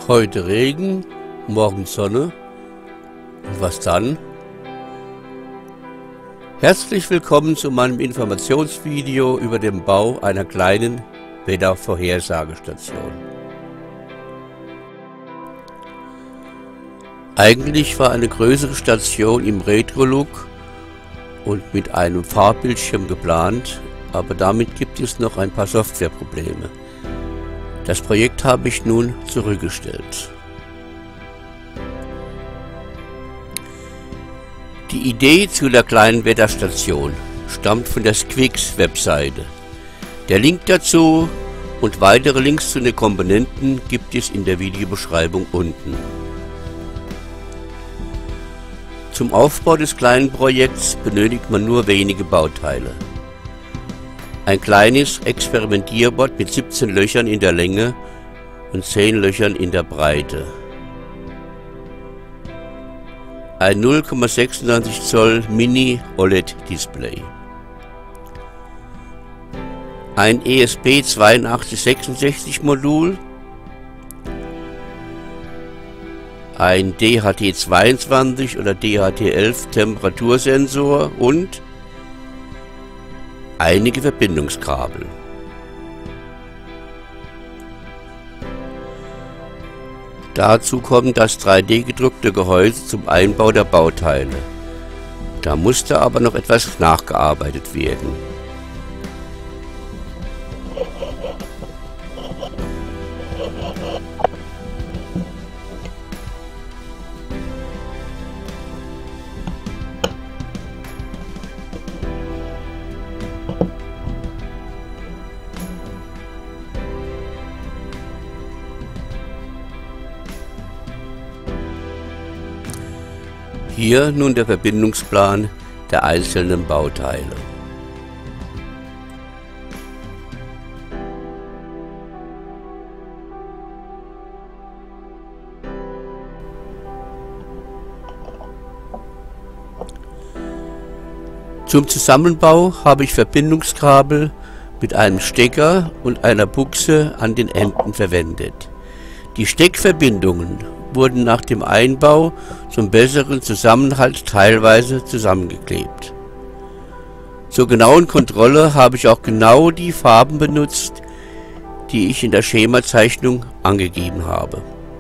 Heute Regen, morgen Sonne. Und was dann? Herzlich willkommen zu meinem Informationsvideo über den Bau einer kleinen Wettervorhersagestation. Eigentlich war eine größere Station im Retro-Look und mit einem Farbbildschirm geplant, aber damit gibt es noch ein paar Softwareprobleme. Das Projekt habe ich nun zurückgestellt. Die Idee zu der kleinen Wetterstation stammt von der Squix-Webseite. Der Link dazu und weitere Links zu den Komponenten gibt es in der Videobeschreibung unten. Zum Aufbau des kleinen Projekts benötigt man nur wenige Bauteile. Ein kleines Experimentierboard mit 17 Löchern in der Länge und 10 Löchern in der Breite. Ein 0,96 Zoll Mini-OLED-Display. Ein ESP8266 Modul. Ein DHT22 oder DHT11 Temperatursensor und einige Verbindungskabel. Dazu kommt das 3D gedruckte Gehäuse zum Einbau der Bauteile. Da musste aber noch etwas nachgearbeitet werden. Hier nun der Verbindungsplan der einzelnen Bauteile. Zum Zusammenbau habe ich Verbindungskabel mit einem Stecker und einer Buchse an den Enden verwendet. Die Steckverbindungen wurden nach dem Einbau zum besseren Zusammenhalt teilweise zusammengeklebt. Zur genauen Kontrolle habe ich auch genau die Farben benutzt, die ich in der Schemazeichnung angegeben habe.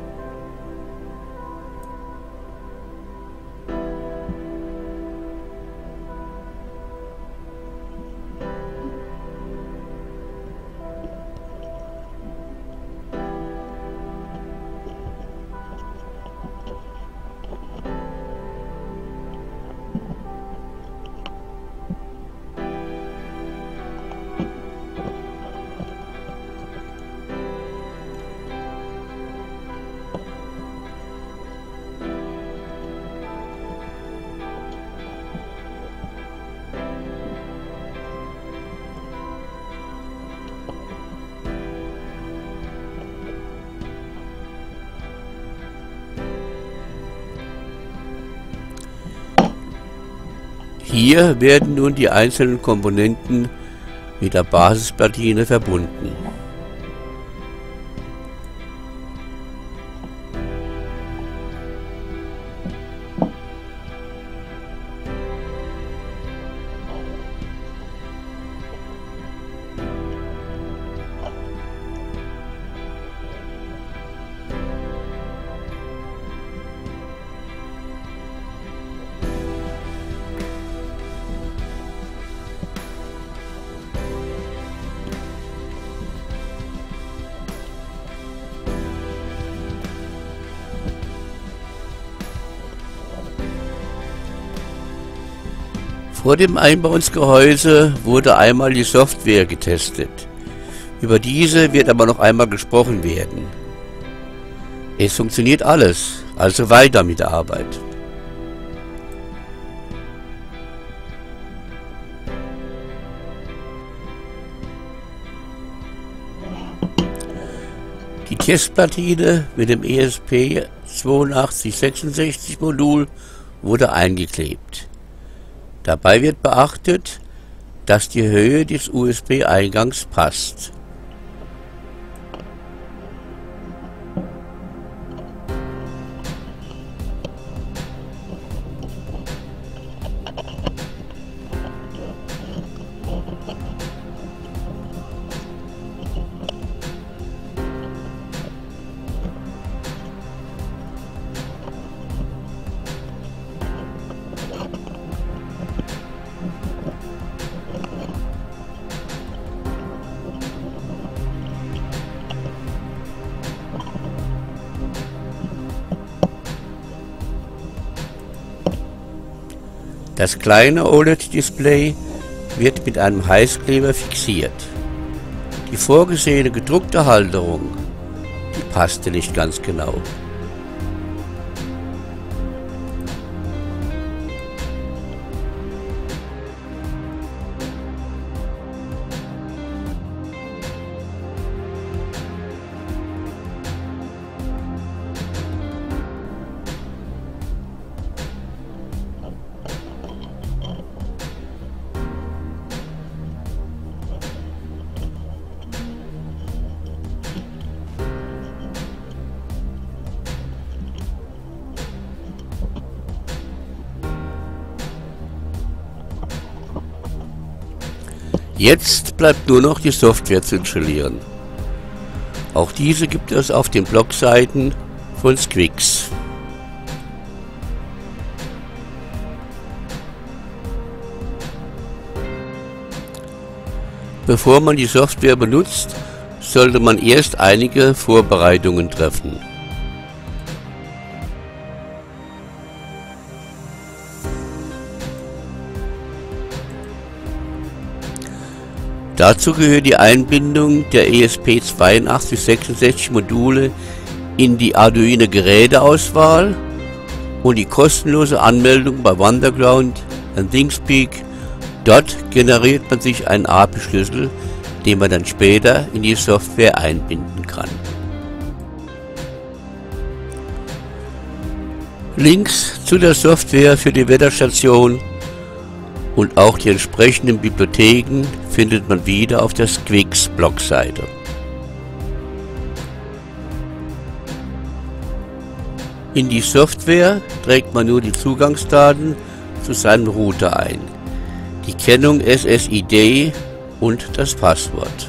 Hier werden nun die einzelnen Komponenten mit der Basisplatine verbunden. Vor dem Einbau ins Gehäuse wurde einmal die Software getestet. Über diese wird aber noch einmal gesprochen werden. Es funktioniert alles, also weiter mit der Arbeit. Die Testplatine mit dem ESP8266 Modul wurde eingeklebt. Dabei wird beachtet, dass die Höhe des USB-Eingangs passt. Das kleine OLED-Display wird mit einem Heißkleber fixiert. Die vorgesehene gedruckte Halterung, die passte nicht ganz genau. Jetzt bleibt nur noch die Software zu installieren. Auch diese gibt es auf den Blogseiten von Squix. Bevor man die Software benutzt, sollte man erst einige Vorbereitungen treffen. Dazu gehört die Einbindung der ESP8266 Module in die Arduino Geräteauswahl und die kostenlose Anmeldung bei Wonderground und ThinkSpeak. Dort generiert man sich einen API-Schlüssel, den man dann später in die Software einbinden kann. Links zu der Software für die Wetterstation und auch die entsprechenden Bibliotheken findet man wieder auf der Squix Blogseite. In die Software trägt man nur die Zugangsdaten zu seinem Router ein, die Kennung SSID und das Passwort.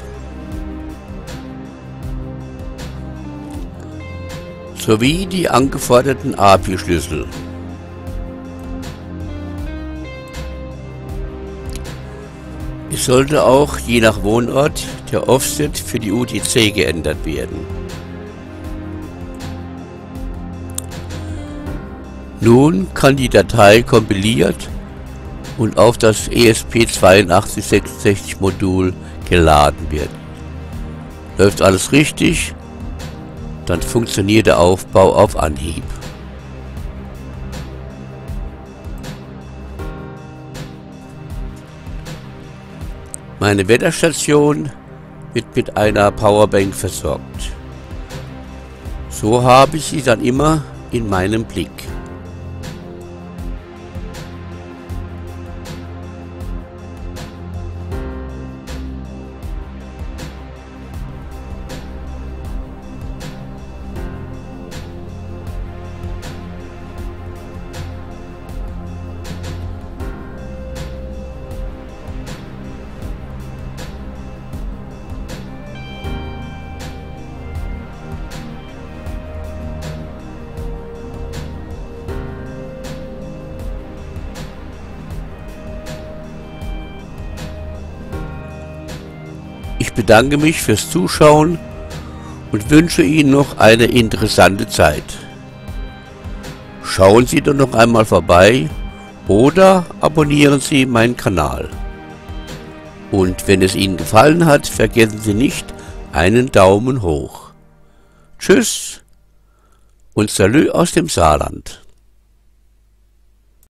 Sowie die angeforderten API-Schlüssel. Es sollte auch je nach Wohnort der Offset für die UTC geändert werden. Nun kann die Datei kompiliert und auf das ESP8266 Modul geladen werden. Läuft alles richtig, dann funktioniert der Aufbau auf Anhieb. Meine Wetterstation wird mit einer Powerbank versorgt. So habe ich sie dann immer in meinem Blick. Ich bedanke mich fürs Zuschauen und wünsche Ihnen noch eine interessante Zeit. Schauen Sie doch noch einmal vorbei oder abonnieren Sie meinen Kanal. Und wenn es Ihnen gefallen hat, vergessen Sie nicht einen Daumen hoch. Tschüss und Salü aus dem Saarland.